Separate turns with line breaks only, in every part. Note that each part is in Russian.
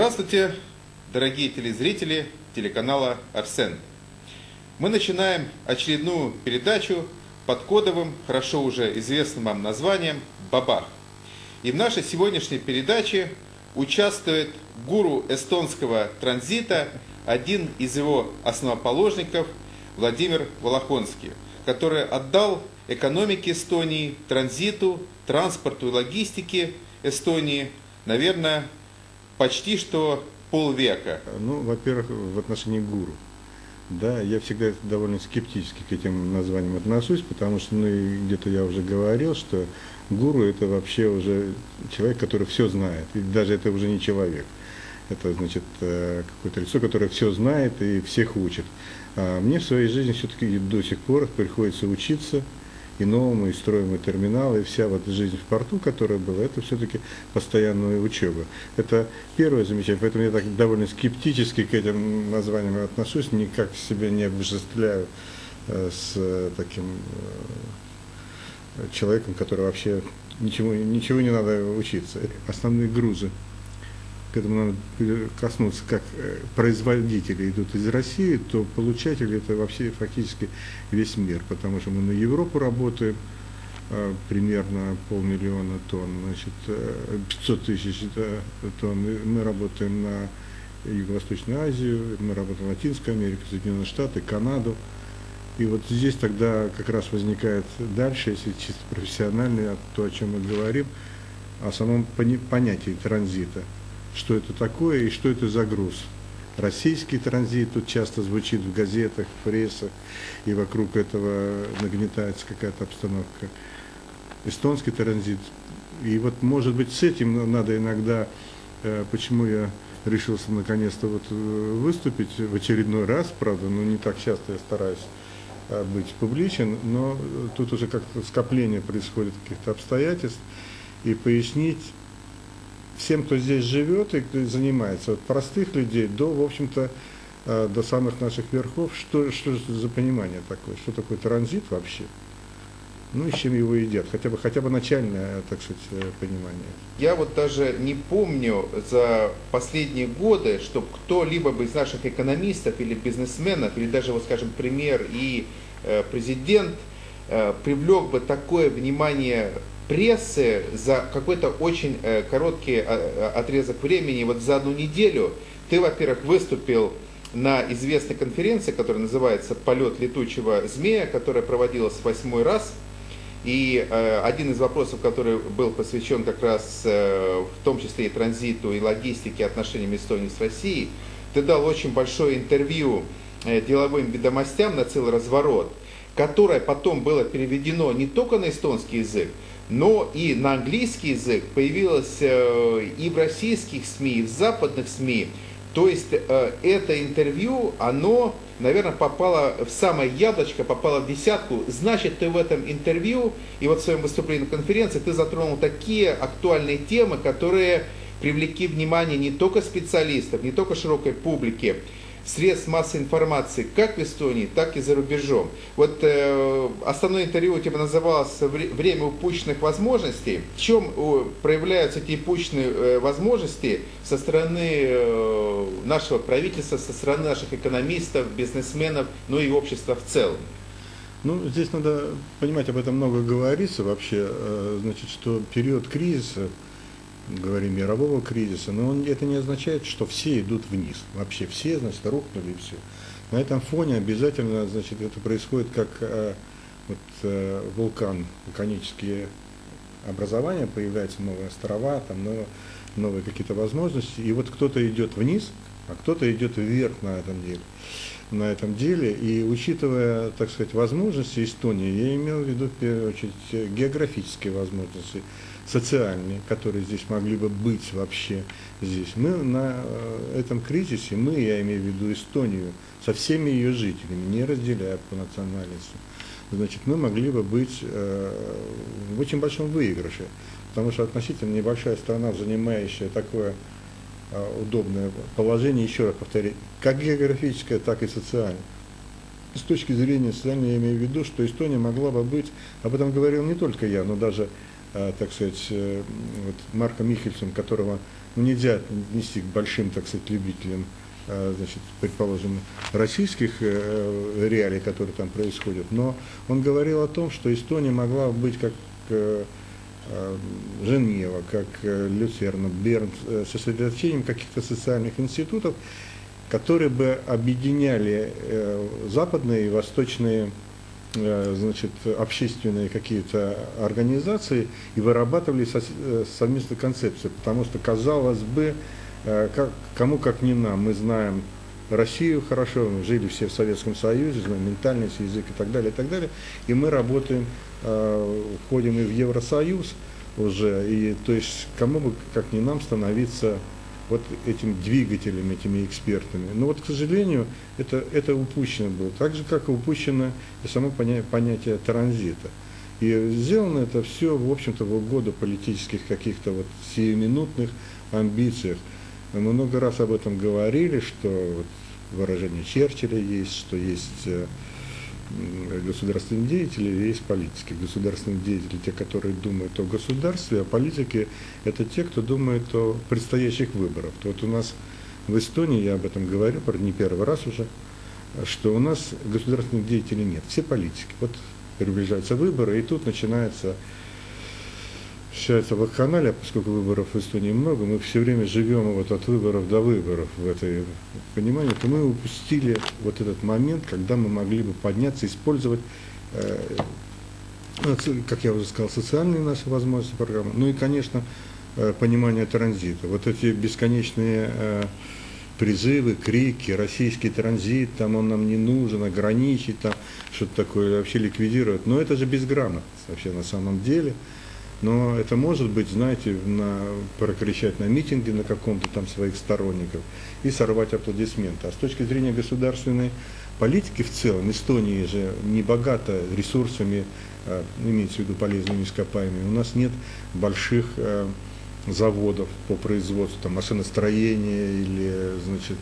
Здравствуйте, дорогие телезрители телеканала Арсен. Мы начинаем очередную передачу под кодовым, хорошо уже известным вам названием «Бабах». И в нашей сегодняшней передаче участвует гуру эстонского транзита, один из его основоположников Владимир Волохонский, который отдал экономике Эстонии, транзиту, транспорту и логистике Эстонии, наверное, почти что полвека.
Ну, во-первых, в отношении гуру. Да, я всегда довольно скептически к этим названиям отношусь, потому что, где-то я уже говорил, что гуру это вообще уже человек, который все знает, и даже это уже не человек. Это, значит, какое-то лицо, которое все знает и всех учит. А мне в своей жизни все-таки до сих пор приходится учиться и новому, и строим терминалы, и вся вот жизнь в порту, которая была, это все-таки постоянная учеба. Это первое замечание, поэтому я так довольно скептически к этим названиям отношусь, никак себя не обожествляю с таким человеком, который вообще ничего не надо учиться. Основные грузы, к этому надо коснуться, как производители идут из России, то получатели это вообще фактически весь мир, потому что мы на Европу работаем, примерно 500 000 тонн, значит, 500 000 тонн, мы работаем на Юго-Восточную Азию, мы работаем в Латинскую Америку, Соединенные Штаты, Канаду. И вот здесь тогда как раз возникает дальше, если чисто профессионально, то, о чем мы говорим, о самом понятии транзита. Что это такое и что это за груз. Российский транзит тут часто звучит в газетах, в прессах, и вокруг этого нагнетается какая-то обстановка. Эстонский транзит. И вот, может быть, с этим надо иногда, почему я решился наконец-то вот выступить в очередной раз, правда, но не так часто я стараюсь быть публичен, но тут уже как-то скопление происходит каких-то обстоятельств, и пояснить всем, кто здесь живет и кто занимается, от простых людей до, в общем-то, до самых наших верхов, что за понимание такое, что такое транзит вообще, ну и с чем его едят, хотя бы начальное, так сказать, понимание.
Я вот даже не помню за последние годы, чтобы кто-либо из наших экономистов или бизнесменов, или даже, вот скажем, премьер и президент привлек бы такое внимание прессы за какой-то очень короткий отрезок времени. Вот за одну неделю ты, во-первых, выступил на известной конференции, которая называется «Полет летучего змея», которая проводилась в 8-й раз. И один из вопросов, который был посвящен как раз в том числе и транзиту, и логистике, отношениям Эстонии с Россией, ты дал очень большое интервью деловым ведомостям на целый разворот, которое потом было переведено не только на эстонский язык, но и на английский язык, появилось и в российских СМИ, и в западных СМИ. То есть это интервью, оно, наверное, попало в самое яблочко, попало в десятку. Значит, ты в этом интервью и вот в своем выступлении на конференции ты затронул такие актуальные темы, которые привлекли внимание не только специалистов, не только широкой публики, средств массовой информации, как в Эстонии, так и за рубежом. Вот основное интервью у тебя называлось «Время упущенных возможностей». В чем проявляются эти упущенные возможности со стороны нашего правительства, со стороны наших экономистов, бизнесменов, ну и общества в целом?
Ну, здесь надо понимать, об этом много говорится вообще, значит, что период кризиса, говорим мирового кризиса, но это не означает, что все идут вниз. Вообще все, значит, рухнули и все. На этом фоне обязательно, значит, это происходит как вулкан, вулканические образования, появляются новые острова, там новые какие-то возможности. И вот кто-то идет вниз, а кто-то идет вверх на этом деле. И учитывая, так сказать, возможности Эстонии, я имел в виду в первую очередь географические возможности, социальные, которые здесь могли бы быть вообще здесь. Мы на этом кризисе, я имею в виду Эстонию, со всеми ее жителями, не разделяя по национальности, значит, мы могли бы быть в очень большом выигрыше, потому что относительно небольшая страна, занимающая такое удобное положение, еще раз повторяю, как географическое, так и социальное. С точки зрения социальной я имею в виду, что Эстония могла бы быть, об этом говорил не только я, но даже так сказать, вот Марка Михельсона, которого нельзя отнести к большим, так сказать, любителям, значит, предположим, российских реалий, которые там происходят, но он говорил о том, что Эстония могла быть как Женева, как Люцерна, Берн, сосредоточением каких-то социальных институтов, которые бы объединяли западные и восточные, значит, общественные какие-то организации и вырабатывали совместную концепцию, потому что, казалось бы, кому как не нам, мы знаем Россию хорошо, мы жили все в Советском Союзе, знаем ментальность, язык и так далее, и мы работаем, входим и в Евросоюз уже, и то есть кому бы как не нам становиться вот этим двигателем, этими экспертами. Но вот, к сожалению, это упущено было. Так же, как и упущено и само понятие транзита. И сделано это все, в общем-то, в угоду политических каких-то вот сиюминутных амбициях. Мы много раз об этом говорили, что вот выражение Черчилля есть, что есть государственные деятели, есть политики. Государственные деятели, те, которые думают о государстве, а политики – это те, кто думает о предстоящих выборах. Вот у нас в Эстонии, я об этом говорю, не первый раз уже, что у нас государственных деятелей нет, все политики. Вот приближаются выборы, и тут начинается вакханалия, поскольку выборов в Эстонии много, мы все время живем вот от выборов до выборов в этой понимании, то мы упустили вот этот момент, когда мы могли бы подняться, использовать, как я уже сказал, социальные наши возможности программы, ну и, конечно, понимание транзита. Вот эти бесконечные призывы, крики, российский транзит, там он нам не нужен, ограничить, там что-то такое, вообще ликвидировать. Но это же безграмотность вообще на самом деле. Но это может быть, знаете, прокричать на митинге на каком-то там своих сторонников и сорвать аплодисменты. А с точки зрения государственной политики в целом, Эстония же не богата ресурсами, имеется в виду полезными ископаемыми. У нас нет больших заводов по производству там, машиностроения или, значит,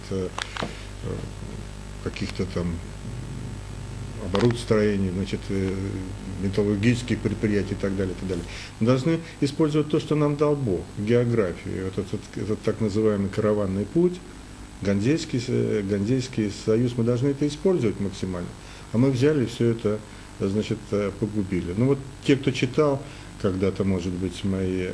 каких-то там оборудостроений, значит, металлургических предприятий и так далее, и так далее. Мы должны использовать то, что нам дал Бог, географию. Вот этот так называемый караванный путь, Ганзейский союз, мы должны это использовать максимально. А мы взяли все это, значит, погубили. Ну вот те, кто читал когда-то, может быть, мои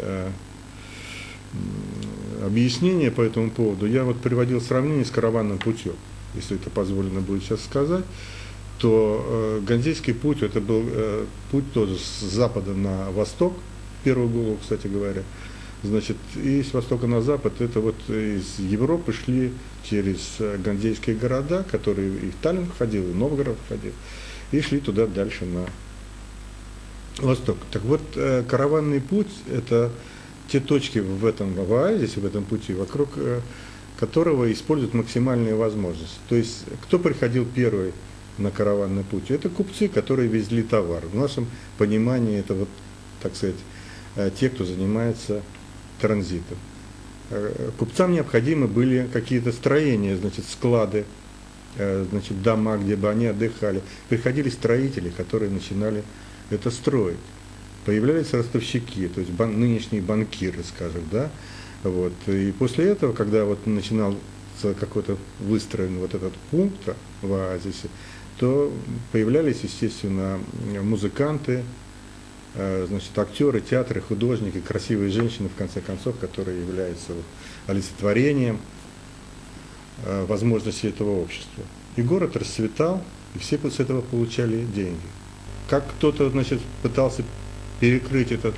объяснения по этому поводу, я вот приводил сравнение с караванным путем, если это позволено будет сейчас сказать, то Ганзейский путь, это был путь тоже с запада на восток, в первую голову, кстати говоря, значит, и с востока на запад, это вот из Европы шли через ганзейские города, которые и в Таллин входил, и в Новгород входил, и шли туда дальше на восток. Так вот, караванный путь, это те точки в этом оазисе, в этом пути, вокруг которого используют максимальные возможности. То есть, кто приходил первый на караванный путь? Это купцы, которые везли товар. В нашем понимании это, вот, так сказать, те, кто занимается транзитом. Купцам необходимы были какие-то строения, значит, склады, значит, дома, где бы они отдыхали. Приходили строители, которые начинали это строить. Появлялись ростовщики, то есть нынешние банкиры, скажем, да. Вот. И после этого, когда вот начинался какой-то выстроен вот этот пункт в оазисе, то появлялись, естественно, музыканты, значит, актеры, театры, художники, красивые женщины, в конце концов, которые являются олицетворением возможностей этого общества. И город расцветал, и все с этого получали деньги. Как кто-то, значит, пытался перекрыть этот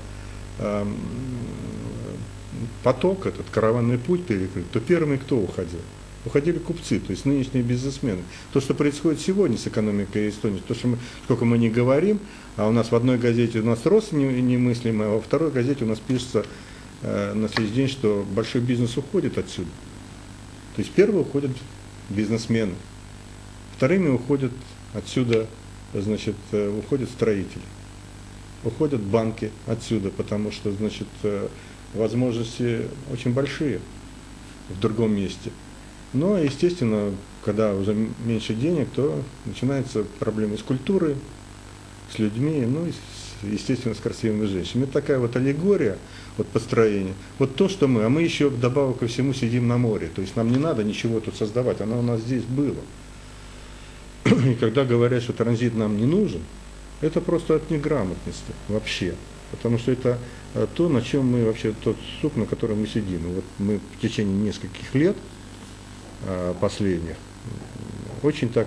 поток, этот караванный путь перекрыть, то первыми кто уходил? Уходили купцы, то есть нынешние бизнесмены. То, что происходит сегодня с экономикой Эстонии, то, что сколько мы не говорим, а у нас в одной газете у нас рост немыслимый, а во второй газете у нас пишется на следующий день, что большой бизнес уходит отсюда. То есть первые уходят бизнесмены, вторыми уходят отсюда, значит, уходят строители, уходят банки отсюда, потому что, значит, возможности очень большие в другом месте. Но, естественно, когда уже меньше денег, то начинаются проблемы с культурой, с людьми, ну и естественно, с красивыми женщинами. Это такая вот аллегория вот построения. Вот то, что мы, а мы еще вдобавок ко всему сидим на море. То есть нам не надо ничего тут создавать, оно у нас здесь было. И когда говорят, что транзит нам не нужен, это просто от неграмотности вообще. Потому что это то, на чем мы вообще, тот сук, на котором мы сидим. И вот мы в течение нескольких лет последних очень так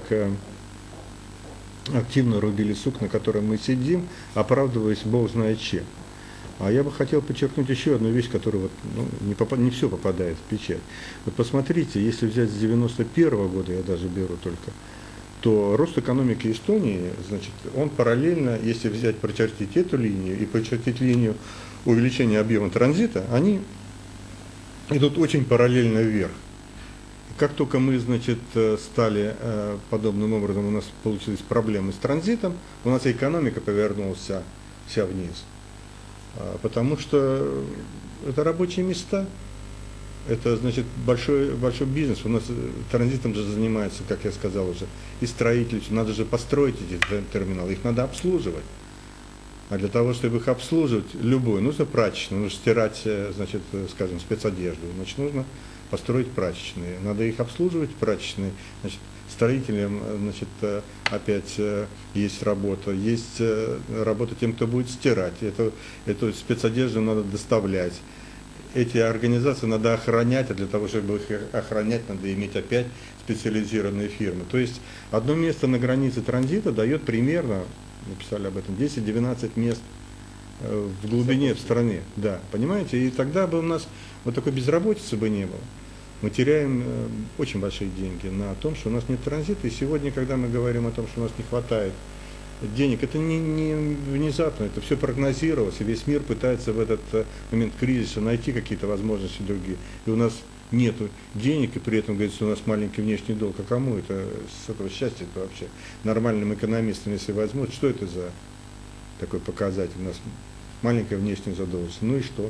активно рубили сук, на котором мы сидим, оправдываясь бог знает чем. А я бы хотел подчеркнуть еще одну вещь, которая вот, не все попадает в печать. Вот посмотрите, если взять с 91 года, я даже беру только, то рост экономики Эстонии, значит, он параллельно, если взять, прочертить эту линию и прочертить линию увеличения объема транзита, они идут очень параллельно вверх. Как только мы, значит, стали подобным образом, у нас получились проблемы с транзитом, у нас экономика повернулась вся вниз. Потому что это рабочие места, это, значит, большой бизнес. У нас транзитом же занимается, как я сказал уже, и строительство. Надо же построить эти терминалы, их надо обслуживать. А для того, чтобы их обслуживать, любой, нужно прачечную, нужно стирать, значит, скажем, спецодежду, значит, нужно построить прачечные. Надо их обслуживать, прачечные. Значит, строителям, значит, опять есть работа тем, кто будет стирать. Эту спецодежду надо доставлять. Эти организации надо охранять, а для того, чтобы их охранять, надо иметь опять специализированные фирмы. То есть одно место на границе транзита дает примерно, написали об этом, 10-12 мест в глубине в стране. Да, понимаете? И тогда бы у нас вот такой безработицы бы не было. Мы теряем очень большие деньги на том, что у нас нет транзита. И сегодня, когда мы говорим о том, что у нас не хватает денег, это не внезапно, это все прогнозировалось, и весь мир пытается в этот момент кризиса найти какие-то возможности другие. И у нас нет денег, и при этом говорится, что у нас маленький внешний долг. А кому это с этого счастья это вообще? Нормальным экономистам, если возьмут, что это за такой показатель? У нас маленькая внешняя задолженность. Ну и что?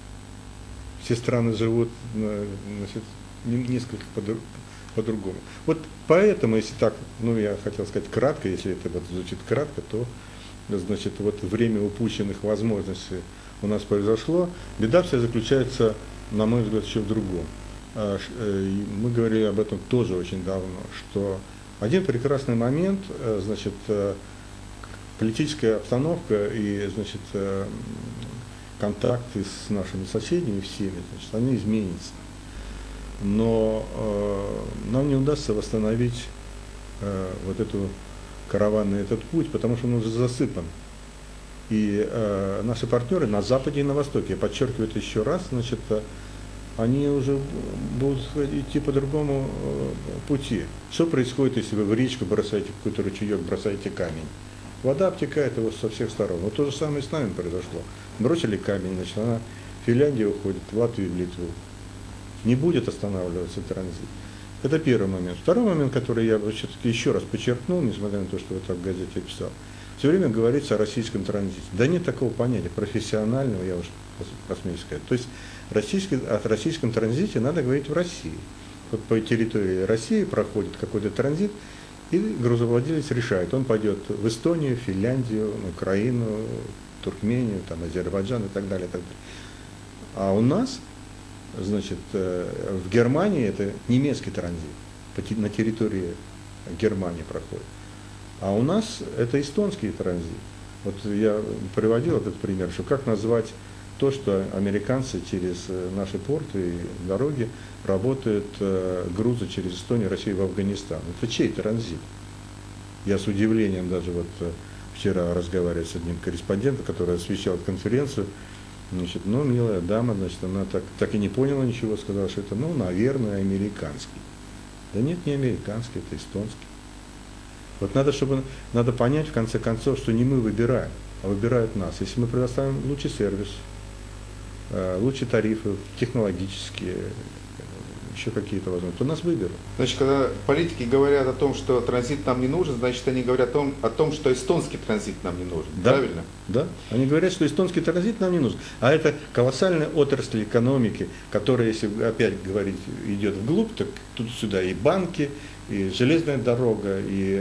Все страны живут, значит, несколько по-другому. Вот поэтому, если так, я хотел сказать кратко, если это вот звучит кратко, то, значит, вот время упущенных возможностей у нас произошло. Беда вся заключается, на мой взгляд, еще в другом. Мы говорили об этом тоже очень давно, что один прекрасный момент, значит, политическая обстановка и, значит, контакты с нашими соседями всеми, значит, они изменятся. Но нам не удастся восстановить вот эту караванный этот путь, потому что он уже засыпан. И наши партнеры на Западе и на Востоке, я подчеркиваю это еще раз, значит, они уже будут идти по другому пути. Что происходит, если вы в речку бросаете какой-то ручеек, бросаете камень? Вода обтекает его со всех сторон. Вот то же самое с нами произошло. Бросили камень, значит, она в Финляндию уходит, в Латвию, в Литву. Не будет останавливаться транзит. Это первый момент. Второй момент, который я все-таки еще раз подчеркнул, несмотря на то, что вот так в газете писал, все время говорится о российском транзите. Да нет такого понятия профессионального, я уж посмею сказать. То есть о российском транзите надо говорить в России. Вот по территории России проходит какой-то транзит, и грузовладелец решает, он пойдет в Эстонию, Финляндию, Украину, Туркмению, там, Азербайджан и так далее, и так далее. А у нас, значит, в Германии это немецкий транзит, на территории Германии проходит. А у нас это эстонский транзит. Вот я приводил этот пример, что как назвать то, что американцы через наши порты и дороги работают грузы через Эстонию, Россию в Афганистан. Это чей транзит? Я с удивлением даже вот вчера разговаривал с одним корреспондентом, который освещал конференцию. Значит, милая дама, значит, она так и не поняла ничего, сказала, что это, наверное, американский. Да нет, не американский, это эстонский. Вот надо понять, в конце концов, что не мы выбираем, а выбирают нас. Если мы предоставим лучший сервис, лучшие тарифы, технологические, еще какие-то возможности, то нас выберут.
Значит, когда политики говорят о том, что транзит нам не нужен, значит, они говорят о том, что эстонский транзит нам не нужен.
Да,
правильно?
Да, они говорят, что эстонский транзит нам не нужен. А это колоссальная отрасль экономики, которая, если опять говорить, идет вглубь, так тут сюда и банки, и железная дорога, и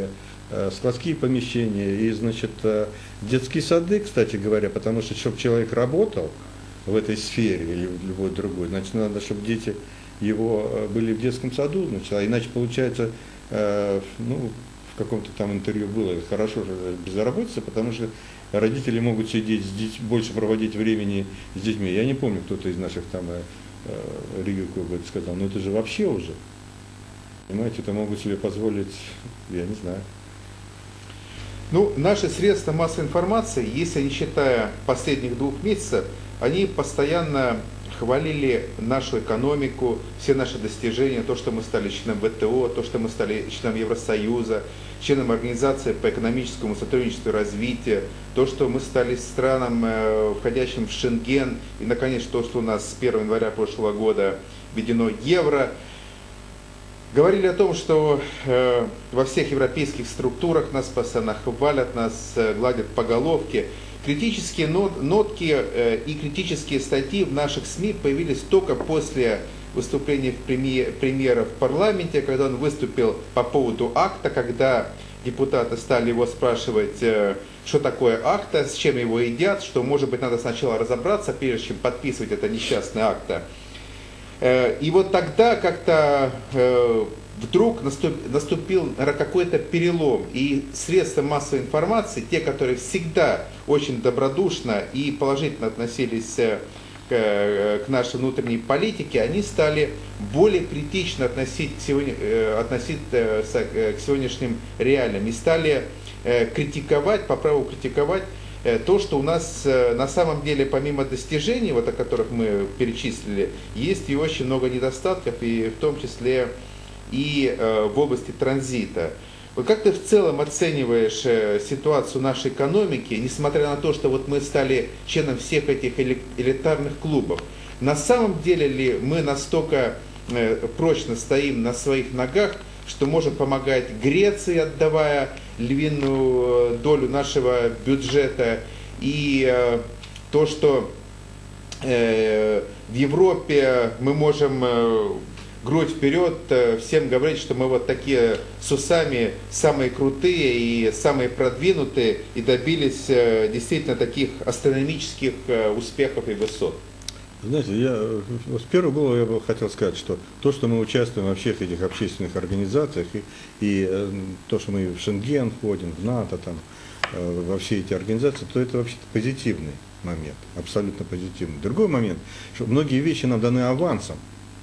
складские помещения и, значит, детские сады, кстати говоря, потому что, чтобы человек работал в этой сфере или в любой другой, значит, надо, чтобы дети его были в детском саду, значит, а иначе получается, ну, в каком-то там интервью было, хорошо же безработица, потому что родители могут сидеть с детьми, больше проводить времени с детьми. Я не помню, кто-то из наших там ревьюков это сказал, но это же вообще уже, понимаете, это могут себе позволить, я не знаю.
Ну, наши средства массовой информации, если не считая последних 2 месяцев, они постоянно хвалили нашу экономику, все наши достижения, то, что мы стали членом ВТО, то, что мы стали членом Евросоюза, членом Организации по экономическому сотрудничеству и развитию, то, что мы стали страном, входящим в Шенген, и, наконец, то, что у нас с 1 января прошлого года введено евро. Говорили о том, что во всех европейских структурах нас постоянно хвалят, нас гладят по головке. Критические нотки и критические статьи в наших СМИ появились только после выступления премьера в парламенте, когда он выступил по поводу акта, когда депутаты стали его спрашивать, что такое акта, с чем его едят, что, может быть, надо сначала разобраться, прежде чем подписывать это несчастное акта. И вот тогда как-то вдруг наступил какой-то перелом, и средства массовой информации, те, которые всегда очень добродушно и положительно относились к нашей внутренней политике, они стали более критично относиться к сегодняшним реалиям и стали критиковать, по праву критиковать то, что у нас на самом деле, помимо достижений, вот о которых мы перечислили, есть и очень много недостатков, и в том числе и в области транзита. Вот как ты в целом оцениваешь ситуацию нашей экономики, несмотря на то, что вот мы стали членом всех этих элитарных клубов? На самом деле ли мы настолько прочно стоим на своих ногах, что можем помогать Греции, отдавая львиную долю нашего бюджета, и то, что в Европе мы можем грудь вперед всем говорить, что мы вот такие с усами самые крутые и самые продвинутые, и добились действительно таких астрономических успехов и высот?
Знаете, я с первого головы я бы хотел сказать, что то, что мы участвуем во всех этих общественных организациях, и то, что мы в Шенген входим, в НАТО, там, во все эти организации, то это вообще-то позитивный момент, абсолютно позитивный. Другой момент, что многие вещи нам даны авансом,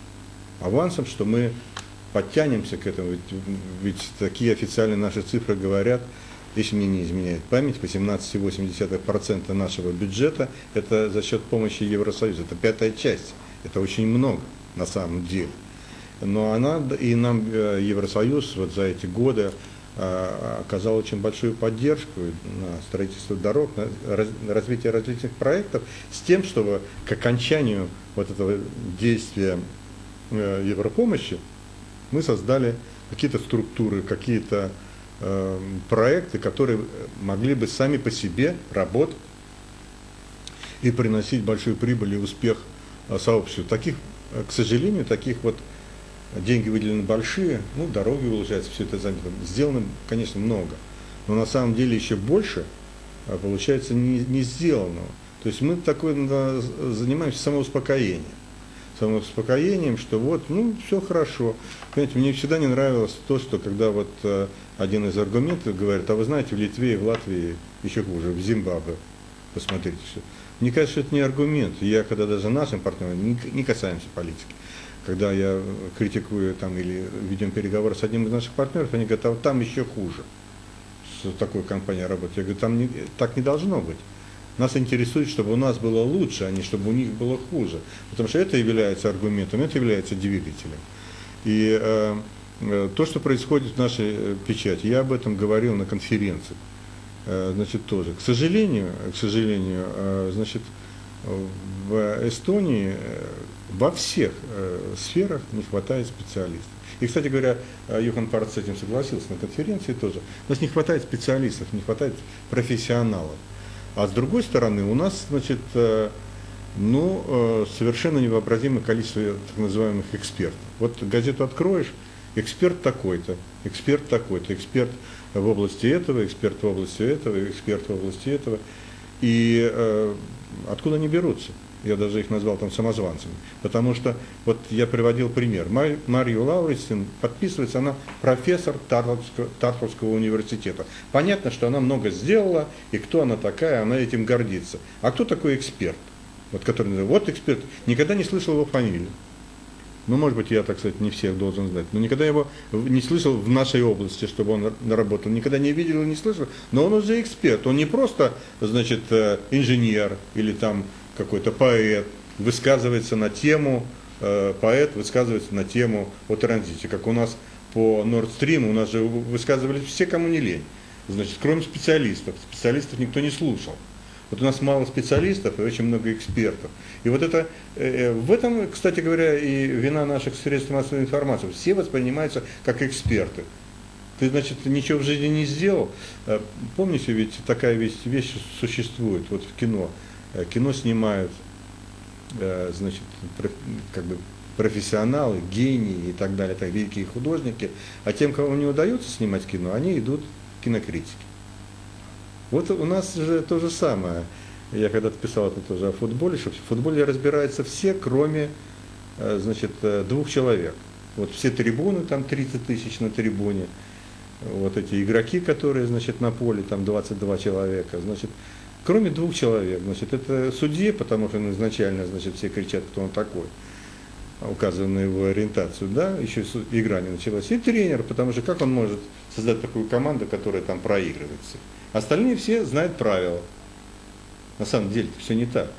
что мы подтянемся к этому, ведь такие официальные наши цифры говорят, если мне не изменяет память, по 17,8% нашего бюджета это за счет помощи Евросоюза, это 5-я часть, это очень много на самом деле. Но и нам Евросоюз вот за эти годы оказал очень большую поддержку на строительство дорог, на развитие различных проектов, с тем, чтобы к окончанию вот этого действия Европомощи мы создали какие-то структуры, какие-то проекты, которые могли бы сами по себе работать и приносить большую прибыль и успех сообществу. Таких, к сожалению, таких вот деньги выделены большие, ну, дороги улучшаются, все это сделано, конечно, много, но на самом деле еще больше получается не сделанного. То есть мы такой занимаемся самоуспокоением, что вот, ну, все хорошо. Понимаете, мне всегда не нравилось то, что когда вот один из аргументов говорит, а вы знаете, в Литве и в Латвии еще хуже, в Зимбабве, посмотрите все. Мне кажется, что это не аргумент. Я, когда даже нашим партнерам, не касаемся политики, когда я критикую там или ведем переговоры с одним из наших партнеров, они говорят, а вот там еще хуже, с такой компанией работать. Я говорю, там так не должно быть. Нас интересует, чтобы у нас было лучше, а не чтобы у них было хуже. Потому что это является аргументом, это является двигателем. И то, что происходит в нашей печати, я об этом говорил на конференции, значит, тоже. К сожалению, значит, в Эстонии во всех сферах не хватает специалистов. И, кстати говоря, Юхан Парт с этим согласился на конференции тоже. У нас не хватает специалистов, не хватает профессионалов. А с другой стороны, у нас, значит, совершенно невообразимое количество так называемых экспертов. Вот газету откроешь, эксперт такой-то, эксперт такой-то, эксперт в области этого, эксперт в области этого, эксперт в области этого. И откуда они берутся? Я даже их назвал там самозванцами. Потому что, вот я приводил пример. Марью Лауритсен подписывается, она профессор Тартовского университета. Понятно, что она много сделала, и кто она такая, она этим гордится. А кто такой эксперт? Вот, который, вот эксперт, никогда не слышал его фамилию. Ну, может быть, я, так сказать, не всех должен знать, но никогда его не слышал в нашей области, чтобы он работал, никогда не видел и не слышал, но он уже эксперт, он не просто, значит, инженер или там какой-то поэт, высказывается на тему, поэт высказывается на тему о транзите, как у нас по Nord Stream, у нас же высказывались все, кому не лень, значит, кроме специалистов никто не слушал. Вот у нас мало специалистов и очень много экспертов. И вот это, в этом, кстати говоря, и вина наших средств массовой информации. Все воспринимаются как эксперты. Ты, значит, ничего в жизни не сделал. Помните, ведь такая вещь существует вот в кино. Кино снимают, значит, как бы профессионалы, гении и так далее, так, великие художники. А тем, кому не удается снимать кино, они идут кинокритики. Вот у нас же то же самое. Я когда-то писал это тоже о футболе, что в футболе разбираются все, кроме, значит, 2 человек. Вот все трибуны, там 30 тысяч на трибуне, вот эти игроки, которые, значит, на поле, там 22 человека, значит, кроме 2 человек, значит, это судьи, потому что изначально, значит, все кричат, кто он такой, указывая на его ориентацию, да, еще игра не началась, и тренер, потому что как он может создать такую команду, которая там проигрывается. Остальные все знают правила. На самом деле все не так.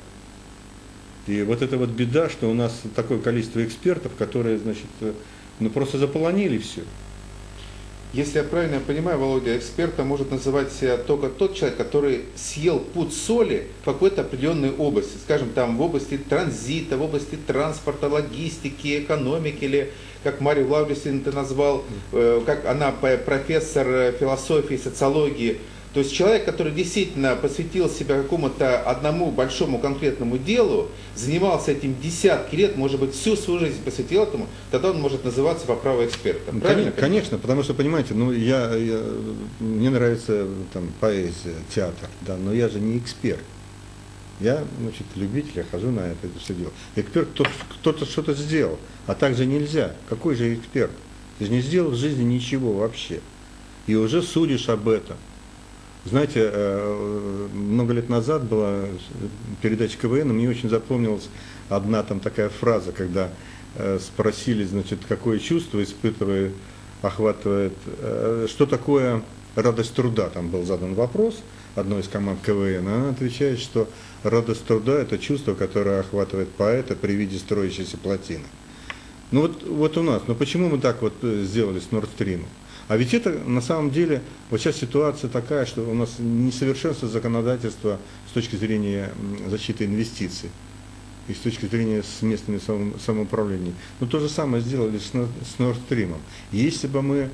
И вот это вот беда, что у нас такое количество экспертов, которые, значит, ну просто заполонили все.
Если я правильно понимаю, Володя, экспертом может называть себя только тот человек, который съел пуд соли в какой-то определенной области, скажем, там в области транзита, в области транспорта, логистики, экономики, или как Марию Лауритсен ты назвал, как она профессор философии, социологии. То есть человек, который действительно посвятил себя какому-то одному большому конкретному делу, занимался этим десятки лет, может быть, всю свою жизнь посвятил этому, тогда он может называться по праву экспертом. Правильно?
Конечно, потому что, понимаете, ну, мне нравится там, поэзия, театр, да, но я же не эксперт. Я, значит, любитель, я хожу на это все дело. Эксперт, кто-то что-то сделал, а так же нельзя. Какой же эксперт? Ты же не сделал в жизни ничего вообще. И уже судишь об этом. Знаете, много лет назад была передача КВН, и мне очень запомнилась одна там такая фраза, когда спросили, значит, какое чувство охватывает, что такое радость труда, там был задан вопрос одной из команд КВН, она отвечает, что радость труда – это чувство, которое охватывает поэта при виде строящейся плотины. Ну вот у нас, но почему мы так вот сделали с Nord Stream? А ведь это на самом деле, вот сейчас ситуация такая, что у нас несовершенство законодательства с точки зрения защиты инвестиций и с точки зрения с местными самоуправлениями. Но то же самое сделали с Nord Stream. Если бы мы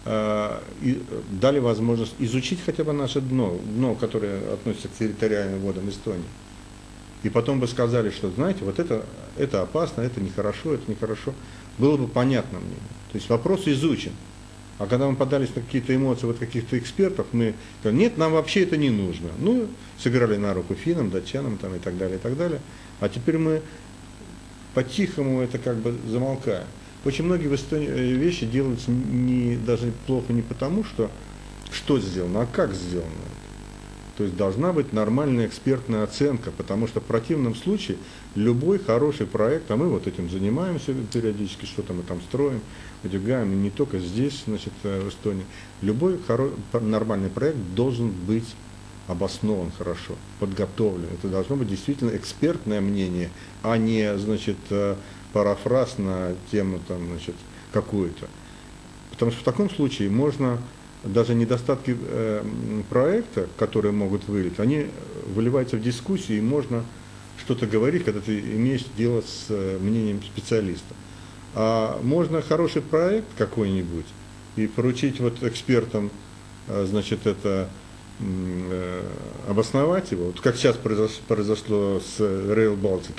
дали возможность изучить хотя бы наше дно, которое относится к территориальным водам Эстонии, и потом бы сказали, что, знаете, вот это опасно, это нехорошо, было бы понятно мне. То есть вопрос изучен. А когда мы подались на какие-то эмоции вот каких-то экспертов, мы говорим, нет, нам вообще это не нужно. Ну, сыграли на руку финнам, датчанам там, и так далее, и так далее. А теперь мы по-тихому это как бы замолкаем. Очень многие в Эстонии вещи делаются даже плохо не потому, что сделано, а как сделано. То есть должна быть нормальная экспертная оценка, потому что в противном случае любой хороший проект, а мы вот этим занимаемся периодически, что-то мы там строим, выдвигаем, и не только здесь, значит, в Эстонии, любой нормальный проект должен быть обоснован хорошо, подготовлен. Это должно быть действительно экспертное мнение, а не, значит, парафраз на тему там, значит, какую-то. Потому что в таком случае можно даже недостатки проекта, которые могут вылить, они выливаются в дискуссию, и можно что-то говорить, когда ты имеешь дело с мнением специалиста. А можно хороший проект какой-нибудь и поручить вот экспертам, значит, это обосновать его, вот как сейчас произошло с Rail Baltic,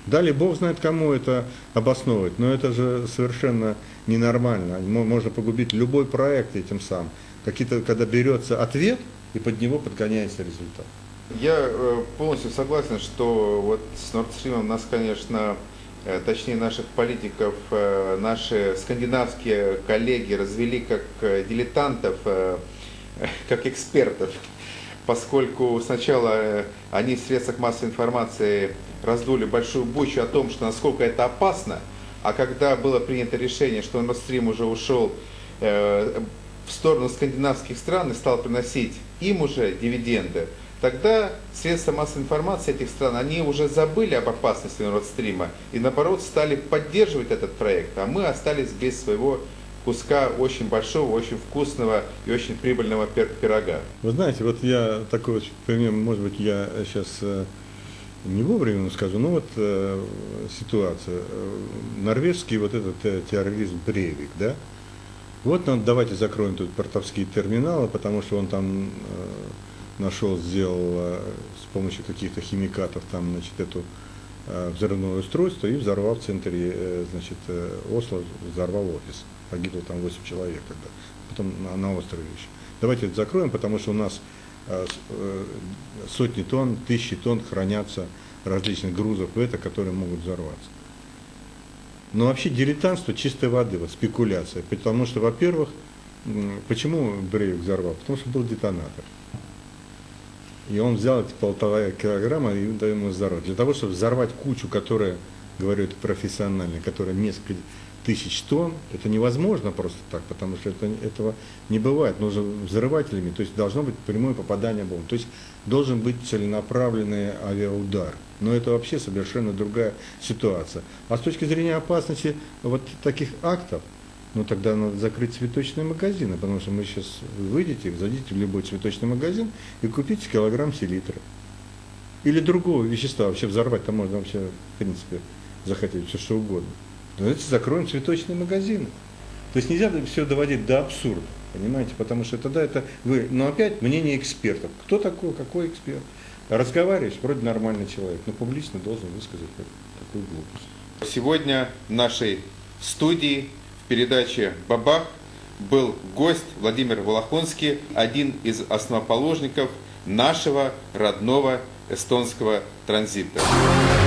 Далее Бог знает, кому это обосновывать, но это же совершенно ненормально. Можно погубить любой проект этим самым. Когда берется ответ, и под него подгоняется результат.
Я полностью согласен, что вот с Nord Stream нас, конечно, точнее наших политиков, наши скандинавские коллеги развели как дилетантов, как экспертов, поскольку сначала они в средствах массовой информации раздули большую бучу о том, что насколько это опасно, а когда было принято решение, что Nord Stream уже ушел в сторону скандинавских стран и стал приносить им уже дивиденды, тогда средства массовой информации этих стран, они уже забыли об опасности Nord Stream и наоборот стали поддерживать этот проект, а мы остались без своего куска очень большого, очень вкусного и очень прибыльного пирога.
Вы знаете, вот я такой вот пример, может быть, я сейчас не вовремя скажу, но вот ситуация. Норвежский вот этот терроризм Брейвик, да? Вот давайте закроем тут портовские терминалы, потому что он там сделал с помощью каких-то химикатов там, значит, эту взрывное устройство и взорвал в центре, значит, Осло, взорвал офис. Погибло там 8 человек тогда, потом на острове еще. Давайте это закроем, потому что у нас сотни тонн, тысячи тонн хранятся различных грузов, которые могут взорваться. Но вообще дилетантство чистой воды, вот спекуляция. Потому что, во-первых, почему Брейвик взорвал? Потому что был детонатор. И он взял эти 1,5 килограмма и дал ему взорвать. Для того, чтобы взорвать кучу, которая, говорю, это профессиональная, которая несколько тысяч тонн, это невозможно просто так, потому что этого не бывает. Нужно взрывателями, то есть должно быть прямое попадание бомбы. То есть должен быть целенаправленный авиаудар. Но это вообще совершенно другая ситуация. А с точки зрения опасности вот таких актов, ну тогда надо закрыть цветочные магазины, потому что мы сейчас выйдете, зайдите в любой цветочный магазин и купите килограмм селитры. Или другого вещества. Вообще взорвать-то можно вообще, в принципе, захотеть все что угодно. Давайте закроем цветочные магазины. То есть нельзя все доводить до абсурда, понимаете, потому что тогда это вы, но опять мнение экспертов. Кто такой, какой эксперт? Разговариваешь, вроде нормальный человек, но публично должен высказать такую глупость.
Сегодня в нашей студии в передаче «Бабах» был гость Владимир Волохонский, один из основоположников нашего родного эстонского транзита.